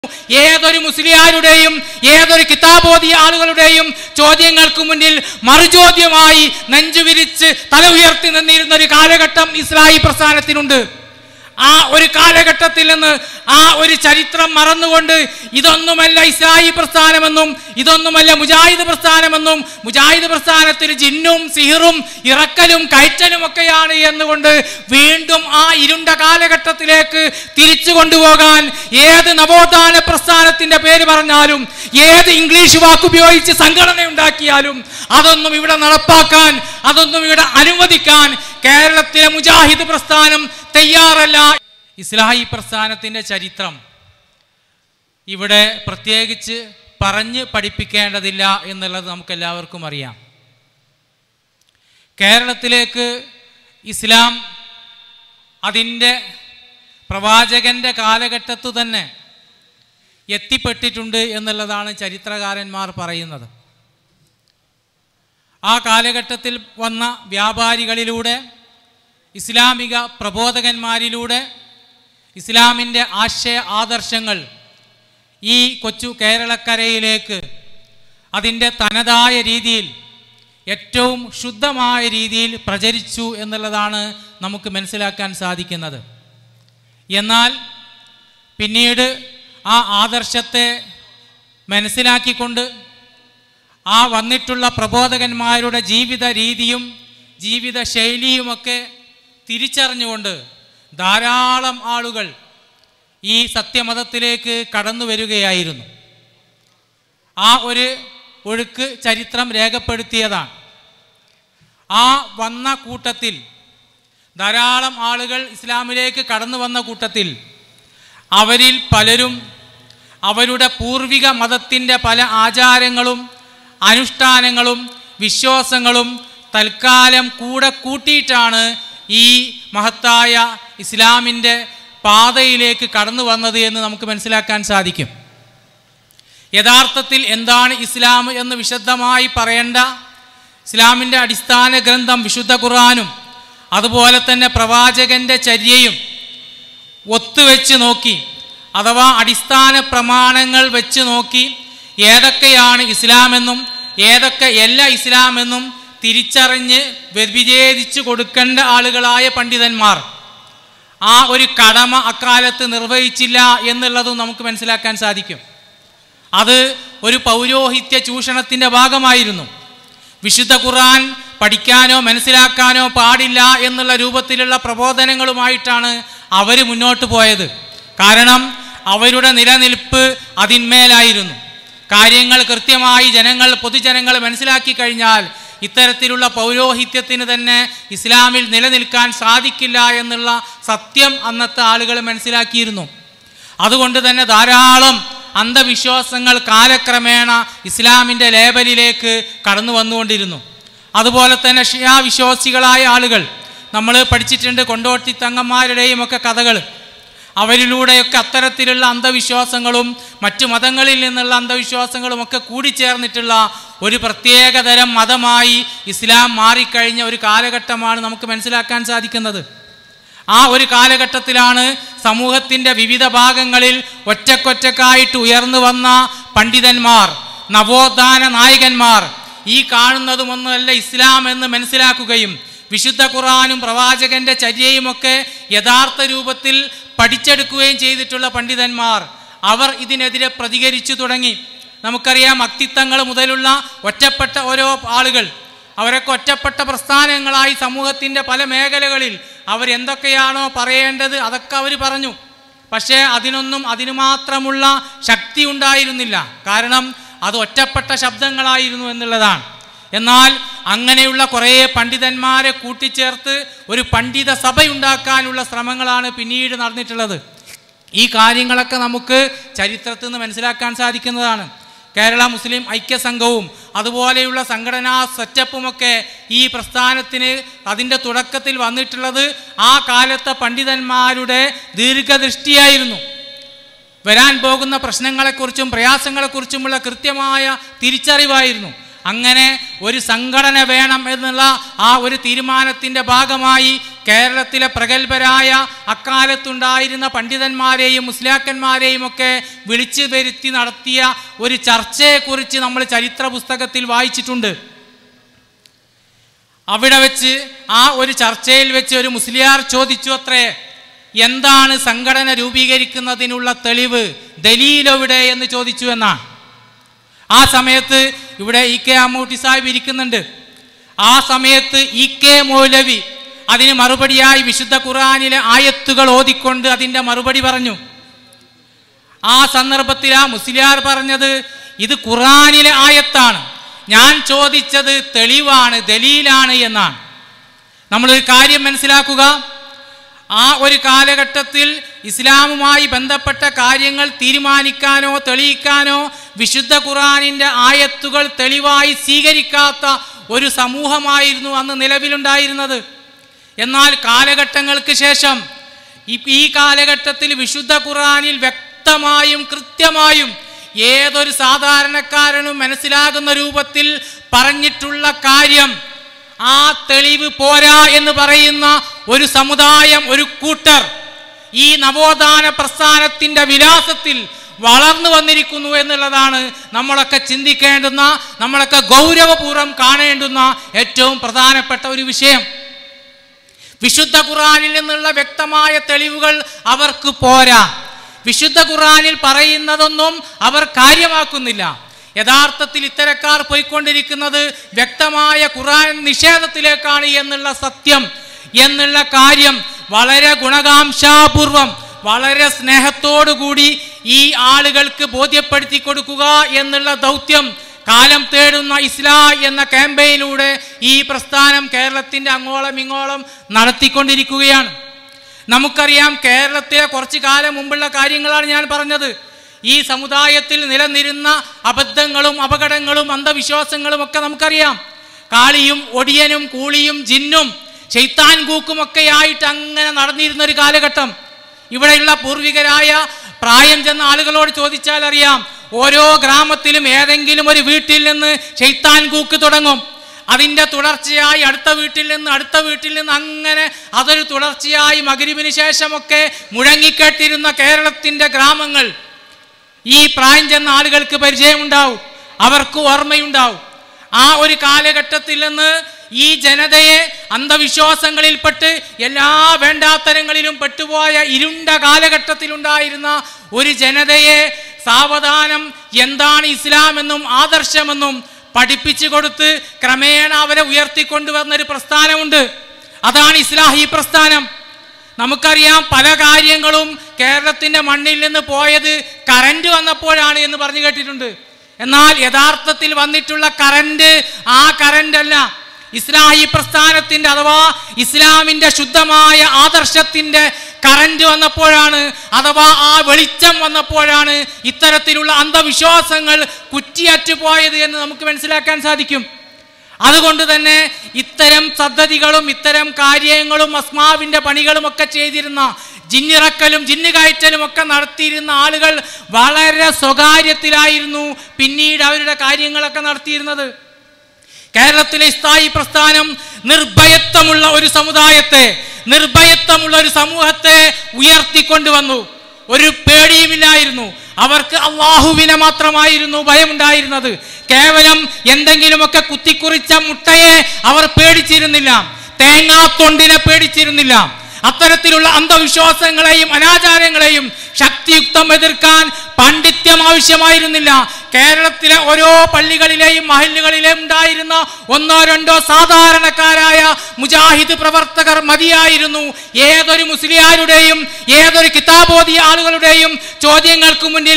ഏതൊരു മുസ്ലിയാരുടെയും ഏതൊരു കിതാബോധിയ ആളുകളുടെയും ചോദ്യങ്ങൾക്ക് മുന്നിൽ മറുചോദ്യമായി നെഞ്ചുവിരിച്ച് തല ഉയർത്തി നിന്നിരുന്ന ഒരു കാലഘട്ടം ഇസ്ലാഹി പ്രസ്ഥാനത്തിനുണ്ട്. ആ ഒരു കാലഘട്ടത്തിൽ നിന്ന് ആ ഒരു ചരിത്രം മറന്നുകൊണ്ട് ഇതൊന്നുമല്ല ഇസ്ലാഹി പ്രസ്ഥാനമെന്നും ഇതൊന്നുമല്ല മുജാഹിദ് പ്രസ്ഥാനമെന്നും മുജാഹിദ് പ്രസ്ഥാനത്തിൽ ജിന്നും സിഹിറും ഇറക്കലും കയറ്റലും ഒക്കെയാണ് എന്നുകൊണ്ട് വീണ്ടും ആ ഇരുണ്ട കാലഘട്ടത്തിലേക്ക് തിരിച്ചു കൊണ്ടുപോകാൻ ഏത് നവോത്ഥാന പ്രസ്ഥാനത്തിന്റെ പേര് പറഞ്ഞാലും ഏത് ഇംഗ്ലീഷ് വാക്കുപയോഗിച്ച് സംഘടന ഉണ്ടാക്കിയാലും അതൊന്നും ഇവിടെ നടപ്പാക്കാൻ, അതൊന്നും ഇവിടെ അനുവദിക്കാൻ കേരളത്തിലെ മുജാഹിദ് പ്രസ്ഥാനം തയ്യാറല്ല. ഇസ്ലാഹി പ്രസ്ഥാനത്തിൻ്റെ ചരിത്രം ഇവിടെ പ്രത്യേകിച്ച് പറഞ്ഞ് പഠിപ്പിക്കേണ്ടതില്ല എന്നുള്ളത് നമുക്കെല്ലാവർക്കും അറിയാം. കേരളത്തിലേക്ക് ഇസ്ലാം അതിൻ്റെ പ്രവാചകൻ്റെ കാലഘട്ടത്തു തന്നെ എത്തിപ്പെട്ടിട്ടുണ്ട് എന്നുള്ളതാണ് ചരിത്രകാരന്മാർ പറയുന്നത്. ആ കാലഘട്ടത്തിൽ വന്ന വ്യാപാരികളിലൂടെ, ഇസ്ലാമിക പ്രബോധകന്മാരിലൂടെ ഇസ്ലാമിൻ്റെ ആശയ ആദർശങ്ങൾ ഈ കൊച്ചു കേരളക്കരയിലേക്ക് അതിൻ്റെ തനതായ രീതിയിൽ ഏറ്റവും ശുദ്ധമായ രീതിയിൽ പ്രചരിച്ചു എന്നുള്ളതാണ് നമുക്ക് മനസ്സിലാക്കാൻ സാധിക്കുന്നത്. എന്നാൽ പിന്നീട് ആ ആദർശത്തെ മനസ്സിലാക്കിക്കൊണ്ട് ആ വന്നിട്ടുള്ള പ്രബോധകന്മാരുടെ ജീവിത രീതിയും ജീവിത ശൈലിയുമൊക്കെ തിരിച്ചറിഞ്ഞുകൊണ്ട് ധാരാളം ആളുകൾ ഈ സത്യമതത്തിലേക്ക് കടന്നു വരികയായിരുന്നു. ആ ഒരു ഒഴുക്ക് ചരിത്രം രേഖപ്പെടുത്തിയതാണ്. ആ വന്ന കൂട്ടത്തിൽ ധാരാളം ആളുകൾ ഇസ്ലാമിലേക്ക് കടന്നു വന്ന കൂട്ടത്തിൽ അവരിൽ പലരും അവരുടെ പൂർവിക മതത്തിൻ്റെ പല ആചാരങ്ങളും അനുഷ്ഠാനങ്ങളും വിശ്വാസങ്ങളും തൽക്കാലം കൂടെ കൂട്ടിയിട്ടാണ് ഈ മഹത്തായ ഇസ്ലാമിൻ്റെ പാതയിലേക്ക് കടന്നു വന്നത് എന്ന് നമുക്ക് മനസ്സിലാക്കാൻ സാധിക്കും. യഥാർത്ഥത്തിൽ എന്താണ് ഇസ്ലാം എന്ന് വിശദമായി പറയേണ്ട ഇസ്ലാമിൻ്റെ അടിസ്ഥാന ഗ്രന്ഥം വിശുദ്ധ ഖുർആനും അതുപോലെ തന്നെ പ്രവാചകൻ്റെ ചര്യയും ഒത്തുവെച്ച് നോക്കി, അഥവാ അടിസ്ഥാന പ്രമാണങ്ങൾ വെച്ച് നോക്കി ഏതൊക്കെയാണ് ഇസ്ലാമെന്നും ഏതൊക്കെയല്ല ഇസ്ലാമെന്നും തിരിച്ചറിഞ്ഞ് വിഭജിച്ചു കൊടുക്കേണ്ട ആളുകളായ പണ്ഡിതന്മാർ ആ ഒരു കടമ അക്കാലത്ത് നിർവഹിച്ചില്ല എന്നുള്ളതും നമുക്ക് മനസ്സിലാക്കാൻ സാധിക്കും. അത് ഒരു പൗരോഹിത്യ ചൂഷണത്തിൻ്റെ ഭാഗമായിരുന്നു. വിശുദ്ധ ഖുർആൻ പഠിക്കാനോ മനസ്സിലാക്കാനോ പാടില്ല എന്നുള്ള രൂപത്തിലുള്ള പ്രബോധനങ്ങളുമായിട്ടാണ് അവർ മുന്നോട്ട് പോയത്. കാരണം അവരുടെ നിലനിൽപ്പ് അതിന്മേലായിരുന്നു. കാര്യങ്ങൾ കൃത്യമായി പൊതുജനങ്ങൾ മനസ്സിലാക്കി കഴിഞ്ഞാൽ ഇത്തരത്തിലുള്ള പൗരോഹിത്യത്തിന് തന്നെ ഇസ്ലാമിൽ നിലനിൽക്കാൻ സാധിക്കില്ല എന്നുള്ള സത്യം അന്നത്തെ ആളുകൾ മനസ്സിലാക്കിയിരുന്നു. അതുകൊണ്ട് തന്നെ ധാരാളം അന്ധവിശ്വാസങ്ങൾ കാലക്രമേണ ഇസ്ലാമിൻ്റെ ലേബലിലേക്ക് കടന്നു വന്നുകൊണ്ടിരുന്നു. അതുപോലെ തന്നെ ഷിയാ വിശ്വാസികളായ ആളുകൾ, നമ്മൾ പഠിച്ചിട്ടുണ്ട് കൊണ്ടോട്ടി തങ്ങന്മാരുടെയും ഒക്കെ കഥകൾ. അവരിലൂടെയൊക്കെ അത്തരത്തിലുള്ള അന്ധവിശ്വാസങ്ങളും മറ്റു മതങ്ങളിൽ നിന്നുള്ള അന്ധവിശ്വാസങ്ങളും ഒക്കെ കൂടിച്ചേർന്നിട്ടുള്ള ഒരു പ്രത്യേകതരം മതമായി ഇസ്ലാം മാറിക്കഴിഞ്ഞ ഒരു കാലഘട്ടമാണ് നമുക്ക് മനസ്സിലാക്കാൻ സാധിക്കുന്നത്. ആ ഒരു കാലഘട്ടത്തിലാണ് സമൂഹത്തിൻ്റെ വിവിധ ഭാഗങ്ങളിൽ ഒറ്റക്കൊറ്റക്കായിട്ട് ഉയർന്നു വന്ന പണ്ഡിതന്മാർ, നവോത്ഥാന നായകന്മാർ ഈ കാണുന്നതുമൊന്നുമല്ല ഇസ്ലാം എന്ന് മനസ്സിലാക്കുകയും വിശുദ്ധ ഖുർആനും പ്രവാചകന്റെ ചര്യയുമൊക്കെ യഥാർത്ഥ രൂപത്തിൽ പഠിച്ചെടുക്കുകയും ചെയ്തിട്ടുള്ള പണ്ഡിതന്മാർ അവർ ഇതിനെതിരെ പ്രതികരിച്ചു തുടങ്ങി. നമുക്കറിയാം, അക്തിത്തങ്ങൾ മുതലുള്ള ഒറ്റപ്പെട്ട ഓരോ ആളുകൾ, അവരൊക്കെ ഒറ്റപ്പെട്ട പ്രസ്ഥാനങ്ങളായി സമൂഹത്തിൻ്റെ പല മേഖലകളിൽ അവരെന്തൊക്കെയാണോ പറയേണ്ടത് അതൊക്കെ അവർ പറഞ്ഞു. പക്ഷേ അതിനു മാത്രമുള്ള ശക്തി ഉണ്ടായിരുന്നില്ല. കാരണം അത് ഒറ്റപ്പെട്ട ശബ്ദങ്ങളായിരുന്നു എന്നുള്ളതാണ്. എന്നാൽ അങ്ങനെയുള്ള കുറേ പണ്ഡിതന്മാരെ കൂട്ടിച്ചേർത്ത് ഒരു പണ്ഡിത സഭയുണ്ടാക്കാനുള്ള ശ്രമങ്ങളാണ് പിന്നീട് നടന്നിട്ടുള്ളത്. ഈ കാര്യങ്ങളൊക്കെ നമുക്ക് ചരിത്രത്തിൽ നിന്ന് മനസ്സിലാക്കാൻ സാധിക്കുന്നതാണ്. കേരള മുസ്ലിം ഐക്യസംഘവും അതുപോലെയുള്ള സംഘടനാ സെറ്റപ്പുമൊക്കെ ഈ പ്രസ്ഥാനത്തിന് അതിൻ്റെ തുടക്കത്തിൽ വന്നിട്ടുള്ളത് ആ കാലത്തെ പണ്ഡിതന്മാരുടെ ദീർഘദൃഷ്ടിയായിരുന്നു. വരാൻ പോകുന്ന പ്രശ്നങ്ങളെക്കുറിച്ചും പ്രയാസങ്ങളെക്കുറിച്ചുമുള്ള കൃത്യമായ തിരിച്ചറിവായിരുന്നു. അങ്ങനെ ഒരു സംഘടന വേണം എന്നുള്ള ആ ഒരു തീരുമാനത്തിൻ്റെ ഭാഗമായി കേരളത്തിലെ പ്രഗത്ഭരായ അക്കാലത്തുണ്ടായിരുന്ന പണ്ഡിതന്മാരെയും മുസ്ലിയാക്കന്മാരെയും ഒക്കെ വിളിച്ചു വരുത്തി നടത്തിയ ഒരു ചർച്ചയെക്കുറിച്ച് നമ്മൾ ചരിത്ര പുസ്തകത്തിൽ വായിച്ചിട്ടുണ്ട്. അവിടെ വെച്ച് ആ ഒരു ചർച്ചയിൽ വെച്ച് ഒരു മുസ്ലിയാർ ചോദിച്ചു അത്രേ, എന്താണ് സംഘടന രൂപീകരിക്കുന്നതിനുള്ള തെളിവ്, ദലീലെവിടെ എന്ന് ചോദിച്ചു എന്നാണ്. ആ സമയത്ത് ഇവിടെ ഇ കെ അമ്മൂട്ടി സാഹിബ് ഇരിക്കുന്നുണ്ട്. ആ സമയത്ത് ഇ കെ മൗലവി അതിന് മറുപടിയായി വിശുദ്ധ ഖുർആനിലെ ആയത്തുകൾ ഓതിക്കൊണ്ട് അതിൻ്റെ മറുപടി പറഞ്ഞു. ആ സന്ദർഭത്തിൽ ആ മുസ്ലിയാർ പറഞ്ഞത് ഇത് ഖുർആനിലെ ആയത്താണ്, ഞാൻ ചോദിച്ചത് തെളിവാണ്, ദലീലാണ് എന്നാണ്. നമ്മളൊരു കാര്യം മനസ്സിലാക്കുക, ആ ഒരു കാലഘട്ടത്തിൽ ഇസ്ലാമുമായി ബന്ധപ്പെട്ട കാര്യങ്ങൾ തീരുമാനിക്കാനോ തെളിയിക്കാനോ വിശുദ്ധ ഖുർആനിൻ്റെ ആയത്തുകൾ തെളിവായി സ്വീകരിക്കാത്ത ഒരു സമൂഹമായിരുന്നു അന്ന് നിലവിലുണ്ടായിരുന്നത്. എന്നാൽ കാലഘട്ടങ്ങൾക്ക് ശേഷം ഈ കാലഘട്ടത്തിൽ വിശുദ്ധ ഖുർആനിൽ വ്യക്തമായും കൃത്യമായും ഏതൊരു സാധാരണക്കാരനും മനസ്സിലാകുന്ന രൂപത്തിൽ പറഞ്ഞിട്ടുള്ള കാര്യം, ആ തെളിവ് പോരാ എന്ന് പറയുന്ന ഒരു സമുദായം, ഒരു കൂട്ടർ ഈ നവോത്ഥാന പ്രസ്ഥാനത്തിൻ്റെ വിലാസത്തിൽ വളർന്നു വന്നിരിക്കുന്നു എന്നുള്ളതാണ് നമ്മളൊക്കെ ചിന്തിക്കേണ്ടുന്ന, നമ്മളൊക്കെ ഗൗരവപൂർവ്വം കാണേണ്ടുന്ന ഏറ്റവും പ്രധാനപ്പെട്ട ഒരു വിഷയം. വിശുദ്ധ ഖുർആനിൽ നിന്നുള്ള വ്യക്തമായ തെളിവുകൾ അവർക്ക് പോരാ. വിശുദ്ധ ഖുർആനിൽ പറയുന്നതൊന്നും അവർ കാര്യമാക്കുന്നില്ല. യഥാർത്ഥത്തിൽ ഇത്തരക്കാർ പോയിക്കൊണ്ടിരിക്കുന്നത് വ്യക്തമായ ഖുർആൻ നിഷേധത്തിലേക്കാണ് എന്നുള്ള സത്യം, എന്നുള്ള കാര്യം വളരെ ഗുണകാംക്ഷാപൂർവം വളരെ സ്നേഹത്തോടുകൂടി ഈ ആളുകൾക്ക് ബോധ്യപ്പെടുത്തി കൊടുക്കുക എന്നുള്ള ദൗത്യം കാലം തേടുന്ന ഇസ്ലാം എന്ന ക്യാമ്പയിനിലൂടെ ഈ പ്രസ്ഥാനം കേരളത്തിൻ്റെ അങ്ങോളം ഇങ്ങോളം നടത്തിക്കൊണ്ടിരിക്കുകയാണ്. നമുക്കറിയാം, കേരളത്തിലെ കുറച്ചു കാലം മുമ്പുള്ള കാര്യങ്ങളാണ് ഞാൻ പറഞ്ഞത്. ഈ സമുദായത്തിൽ നിലനിരുന്ന അബദ്ധങ്ങളും അപകടങ്ങളും അന്ധവിശ്വാസങ്ങളും ഒക്കെ നമുക്കറിയാം. കാളിയും ഒടിയനും കൂളിയും ജിന്നും ശൈത്താൻ കൂക്കുമൊക്കെ ആയിട്ട് അങ്ങനെ നടന്നിരുന്നൊരു കാലഘട്ടം. ഇവിടെയുള്ള പൂർവികരായ പ്രായം ചെന്ന ആളുകളോട് ചോദിച്ചാൽ അറിയാം, ഓരോ ഗ്രാമത്തിലും ഏതെങ്കിലും ഒരു വീട്ടിൽ നിന്ന് ശൈത്താൻ കൂക്ക് തുടങ്ങും. അതിൻ്റെ തുടർച്ചയായി അടുത്ത വീട്ടിൽ നിന്ന് അങ്ങനെ അതൊരു തുടർച്ചയായി മഗ്‌രിബിന് ശേഷമൊക്കെ മുഴങ്ങിക്കേട്ടിരുന്ന കേരളത്തിൻ്റെ ഗ്രാമങ്ങൾ ഈ പ്രായം ചെന്ന ആളുകൾക്ക് പരിചയമുണ്ടാവും, അവർക്ക് ഓർമ്മയുണ്ടാവും. ആ ഒരു കാലഘട്ടത്തിൽ നിന്ന് ഈ ജനതയെ അന്ധവിശ്വാസങ്ങളിൽപ്പെട്ട് എല്ലാ വേണ്ടാത്തരങ്ങളിലും പെട്ടുപോയ ഇരുണ്ട കാലഘട്ടത്തിലുണ്ടായിരുന്ന ഒരു ജനതയെ സാവധാനം എന്താണ് ഇസ്ലാം എന്നും ആദർശമെന്നും പഠിപ്പിച്ചു കൊടുത്ത് ക്രമേണ അവരെ ഉയർത്തിക്കൊണ്ടുവന്നൊരു പ്രസ്ഥാനമുണ്ട്. അതാണ് ഇസ്ലാഹി പ്രസ്ഥാനം. നമുക്കറിയാം, പല കാര്യങ്ങളും കേരളത്തിൻ്റെ മണ്ണിൽ നിന്ന് പോയത് കറണ്ട് വന്നപ്പോഴാണ് എന്ന് പറഞ്ഞു കേട്ടിട്ടുണ്ട്. എന്നാൽ യഥാർത്ഥത്തിൽ വന്നിട്ടുള്ള കറണ്ട് ആ കറണ്ടല്ല, ഇസ്ലാഹി പ്രസ്ഥാനത്തിൻ്റെ അഥവാ ഇസ്ലാമിൻ്റെ ശുദ്ധമായ ആദർശത്തിൻ്റെ കറണ്ട് വന്നപ്പോഴാണ്, അഥവാ ആ വെളിച്ചം വന്നപ്പോഴാണ് ഇത്തരത്തിലുള്ള അന്ധവിശ്വാസങ്ങൾ കുറ്റിയറ്റുപോയത് എന്ന് നമുക്ക് മനസ്സിലാക്കാൻ സാധിക്കും. അതുകൊണ്ട് തന്നെ ഇത്തരം പദ്ധതികളും ഇത്തരം കാര്യങ്ങളും അസ്മാവിൻ്റെ പണികളും ഒക്കെ ചെയ്തിരുന്ന, ജിന്നിറക്കലും ജിന്നുകയറ്റലും ഒക്കെ നടത്തിയിരുന്ന ആളുകൾ വളരെ സ്വകാര്യത്തിലായിരുന്നു പിന്നീട് അവരുടെ കാര്യങ്ങളൊക്കെ നടത്തിയിരുന്നത്. കേരളത്തിലെ ഇസ്ലാഹി പ്രസ്ഥാനം നിർഭയത്വമുള്ള ഒരു സമുദായത്തെ, നിർഭയത്വമുള്ള ഒരു സമൂഹത്തെ ഉയർത്തിക്കൊണ്ടുവന്നു. ഒരു പേടിയുമില്ലായിരുന്നു. അവർക്ക് അള്ളാഹുവിനെ മാത്രമായിരുന്നു ഭയമുണ്ടായിരുന്നത്. കേവലം എന്തെങ്കിലുമൊക്കെ കുത്തിക്കുറിച്ച മുട്ടയെ അവർ പേടിച്ചിരുന്നില്ല, തേങ്ങാത്തൊണ്ടിനെ പേടിച്ചിരുന്നില്ല. അത്തരത്തിലുള്ള അന്ധവിശ്വാസങ്ങളെയും അനാചാരങ്ങളെയും ശക്തിയുക്തം എതിർക്കാൻ പാണ്ഡിത്യം ആവശ്യമായിരുന്നില്ല. കേരളത്തിലെ ഓരോ പള്ളികളിലെയും മഹല്ലുകളിലെയും ഉണ്ടായിരുന്ന ഒന്നോ രണ്ടോ സാധാരണക്കാരായ മുജാഹിദ് പ്രവർത്തകർ മതിയായിരുന്നു ഏതൊരു മുസ്ലിയാരുടെയും ഏതൊരു കിതാബോധിയ ആളുകളുടെയും ചോദ്യങ്ങൾക്ക് മുന്നിൽ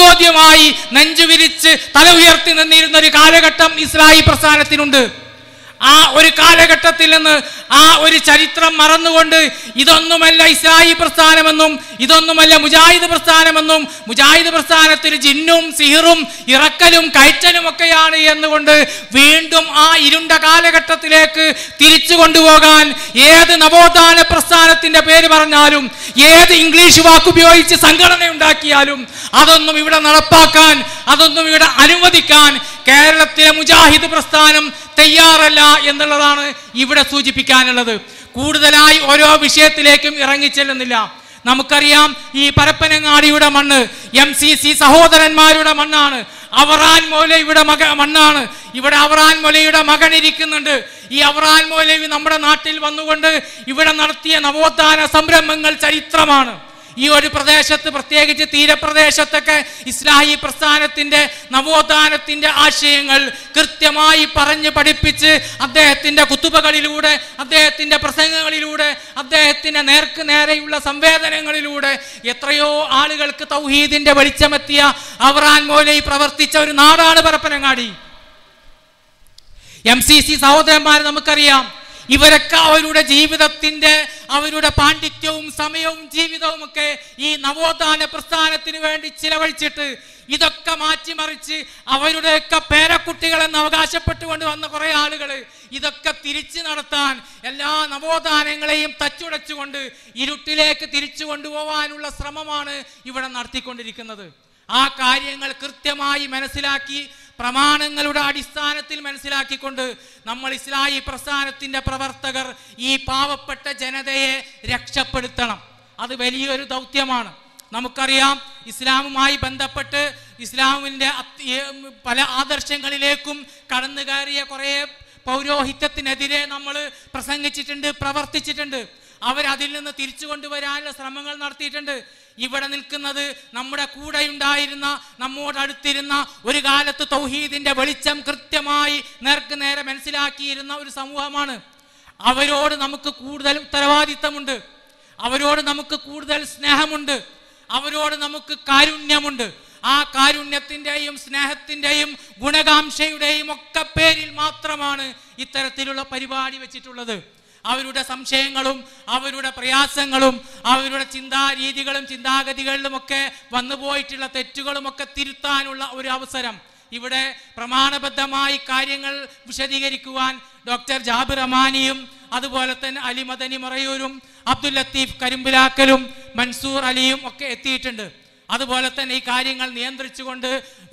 മറുചോദ്യമായി നെഞ്ചുവിരിച്ച് തല ഉയർത്തി നിന്നിരുന്ന ഒരു കാലഘട്ടം ഇസ്ലാഹി പ്രസ്ഥാനത്തിനുണ്ട്. ആ ഒരു കാലഘട്ടത്തിൽ നിന്ന് ആ ഒരു ചരിത്രം മറന്നുകൊണ്ട് ഇതൊന്നുമല്ല ഇസ്ലാഹി പ്രസ്ഥാനമെന്നും ഇതൊന്നുമല്ല മുജാഹിദ് പ്രസ്ഥാനമെന്നും മുജാഹിദ് പ്രസ്ഥാനത്തിൽ ജിന്നും സിഹിറും ഇറക്കലും കയറ്റലും ഒക്കെയാണ് എന്നുകൊണ്ട് വീണ്ടും ആ ഇരുണ്ട കാലഘട്ടത്തിലേക്ക് തിരിച്ചു കൊണ്ടുപോകാൻ ഏത് നവോത്ഥാന പ്രസ്ഥാനത്തിന്റെ പേര് പറഞ്ഞാലും ഏത് ഇംഗ്ലീഷ് വാക്കുപയോഗിച്ച് സംഘടന ഉണ്ടാക്കിയാലും അതൊന്നും ഇവിടെ നടപ്പാക്കാൻ, അതൊന്നും ഇവിടെ അനുവദിക്കാൻ കേരളത്തിലെ മുജാഹിദ് പ്രസ്ഥാനം തയ്യാറല്ല എന്നുള്ളതാണ് ഇവിടെ സൂചിപ്പിക്കാനുള്ളത്. കൂടുതലായി ഓരോ വിഷയത്തിലേക്കും ഇറങ്ങിച്ചെല്ലുന്നില്ല. നമുക്കറിയാം, ഈ പരപ്പനങ്ങാടിയുടെ മണ്ണ് MCC സഹോദരന്മാരുടെ മണ്ണാണ്. അവറാൻ മൗലവിയുടെ മണ്ണാണ്. ഇവിടെ അവറാൻ മൗലവിയുടെ മകൻ ഇരിക്കുന്നുണ്ട്. ഈ അവറാൻ മൗലവി നമ്മുടെ നാട്ടിൽ വന്നുകൊണ്ട് ഇവിടെ നടത്തിയ നവോത്ഥാന സംരംഭങ്ങൾ ചരിത്രമാണ്. ഈ ഒരു പ്രദേശത്ത്, പ്രത്യേകിച്ച് തീരപ്രദേശത്തൊക്കെ ഇസ്ലാഹി പ്രസ്ഥാനത്തിന്റെ നവോത്ഥാനത്തിന്റെ ആശയങ്ങൾ കൃത്യമായി പറഞ്ഞ് പഠിപ്പിച്ച് അദ്ദേഹത്തിന്റെ കുത്തുബകളിലൂടെ, അദ്ദേഹത്തിന്റെ പ്രസംഗങ്ങളിലൂടെ, അദ്ദേഹത്തിന്റെ നേർക്ക് നേരെയുള്ള സംവേദനങ്ങളിലൂടെ എത്രയോ ആളുകൾക്ക് തൗഹീദിന്റെ വെളിച്ചമെത്തിയ അവറാൻ മൗലവി പ്രവർത്തിച്ച ഒരു നാടാണ് പരപ്പനങ്ങാടി. MCC സഹോദരന്മാർ നമുക്കറിയാം, ഇവരൊക്കെ അവരുടെ ജീവിതത്തിന്റെ, അവരുടെ പാണ്ഡിത്യവും സമയവും ജീവിതവും ഒക്കെ ഈ നവോത്ഥാന പ്രസ്ഥാനത്തിന് വേണ്ടി ചിലവഴിച്ചിട്ട് ഇതൊക്കെ മാറ്റിമറിച്ച് അവരുടെയൊക്കെ പേരക്കുട്ടികളെന്ന് അവകാശപ്പെട്ടുകൊണ്ട് വന്ന കുറെ ആളുകൾ ഇതൊക്കെ തിരിച്ചു നടത്താൻ എല്ലാ നവോത്ഥാനങ്ങളെയും തച്ചുടച്ചുകൊണ്ട് ഇരുട്ടിലേക്ക് തിരിച്ചു കൊണ്ടുപോകാനുള്ള ശ്രമമാണ് ഇവിടെ നടത്തിക്കൊണ്ടിരിക്കുന്നത്. ആ കാര്യങ്ങൾ കൃത്യമായി മനസ്സിലാക്കി, പ്രമാണങ്ങളുടെ അടിസ്ഥാനത്തിൽ മനസ്സിലാക്കിക്കൊണ്ട് നമ്മൾ ഇസ്ലാഹി പ്രസ്ഥാനത്തിന്റെ പ്രവർത്തകർ ഈ പാവപ്പെട്ട ജനതയെ രക്ഷപ്പെടുത്തണം. അത് വലിയൊരു ദൗത്യമാണ്. നമുക്കറിയാം, ഇസ്ലാമുമായി ബന്ധപ്പെട്ട് ഇസ്ലാമിൻ്റെ പല ആദർശങ്ങളിലേക്കും കടന്നു കയറിയ കുറേ പൗരോഹിത്യത്തിനെതിരെ നമ്മൾ പ്രസംഗിച്ചിട്ടുണ്ട്, പ്രവർത്തിച്ചിട്ടുണ്ട്. അവരതിൽ നിന്ന് തിരിച്ചു കൊണ്ടുവരാനുള്ള ശ്രമങ്ങൾ നടത്തിയിട്ടുണ്ട്. ഇവിടെ നിൽക്കുന്നത് നമ്മുടെ കൂടെ ഉണ്ടായിരുന്ന, നമ്മോടടുത്തിരുന്ന, ഒരു കാലത്ത് തൗഹീദിന്റെ വെളിച്ചം കൃത്യമായി നേർക്ക് നേരെ മനസ്സിലാക്കിയിരുന്ന ഒരു സമൂഹമാണ്. അവരോട് നമുക്ക് കൂടുതൽ ഉത്തരവാദിത്തമുണ്ട്, അവരോട് നമുക്ക് കൂടുതൽ സ്നേഹമുണ്ട്, അവരോട് നമുക്ക് കാരുണ്യമുണ്ട്. ആ കാരുണ്യത്തിൻ്റെയും സ്നേഹത്തിൻ്റെയും ഗുണകാംക്ഷയുടെയും ഒക്കെ പേരിൽ മാത്രമാണ് ഇത്തരത്തിലുള്ള പരിപാടി വെച്ചിട്ടുള്ളത്. അവരുടെ സംശയങ്ങളും അവരുടെ പ്രയാസങ്ങളും അവരുടെ ചിന്താരീതികളും ചിന്താഗതികളിലുമൊക്കെ വന്നുപോയിട്ടുള്ള തെറ്റുകളുമൊക്കെ തിരുത്താനുള്ള ഒരു അവസരം ഇവിടെ പ്രമാണബദ്ധമായി കാര്യങ്ങൾ വിശദീകരിക്കുവാൻ ഡോക്ടർ ജാബിർ അമാനിയും അതുപോലെ തന്നെ അലി മദനി മറയൂരും അബ്ദുൽ ലത്തീഫ് കരിമ്പിലാക്കലും മൻസൂർ അലിയും ഒക്കെ എത്തിയിട്ടുണ്ട്. അതുപോലെ തന്നെ ഈ കാര്യങ്ങൾ നിയന്ത്രിച്ചുകൊണ്ട്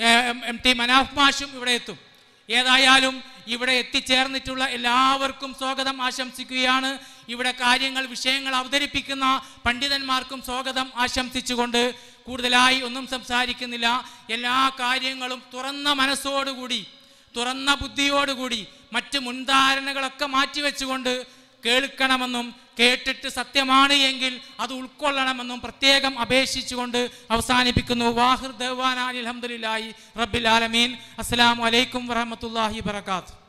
MT മനാഫ് മാഷും ഇവിടെ എത്തും. ഏതായാലും ഇവിടെ എത്തിച്ചേർന്നിട്ടുള്ള എല്ലാവർക്കും സ്വാഗതം ആശംസിക്കുകയാണ്. ഇവിടെ കാര്യങ്ങൾ, വിഷയങ്ങൾ അവതരിപ്പിക്കുന്ന പണ്ഡിതന്മാർക്കും സ്വാഗതം ആശംസിച്ചുകൊണ്ട് കൂടുതലായി ഒന്നും സംസാരിക്കുന്നില്ല. എല്ലാ കാര്യങ്ങളും തുറന്ന മനസ്സോടുകൂടി, തുറന്ന ബുദ്ധിയോടുകൂടി, മറ്റ് മുൻധാരണകളൊക്കെ മാറ്റിവെച്ചുകൊണ്ട് കേൾക്കണമെന്നും കേട്ടിട്ട് സത്യമാണ് എങ്കിൽ അത് ഉൾക്കൊള്ളണമെന്നും പ്രത്യേകം അപേക്ഷിച്ചുകൊണ്ട് അവസാനിപ്പിക്കുന്നു. വാഹിർ ദഅ്വാനാ അൽഹംദുലില്ലാഹി റബ്ബിൽ ആലമീൻ. അസ്സലാമു അലൈക്കും വറഹ്മത്തുള്ളാഹി വബറകാതുഹു.